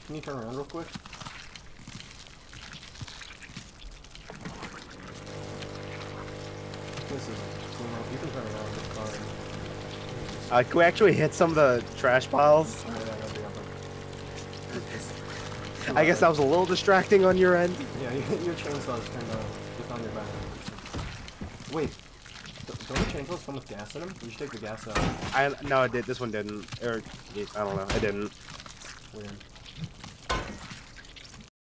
Can you turn around real quick? This is you can turn around with the car. Can we actually hit some of the trash piles? Oh, yeah, that'd be epic. I guess that was a little distracting on your end. Yeah, your chainsaw's turned on. It's on your back. Wait, don't the chainsaws come with gas in them? You should take the gas out. No, it did. This one didn't. Or I don't know. It didn't. Weird.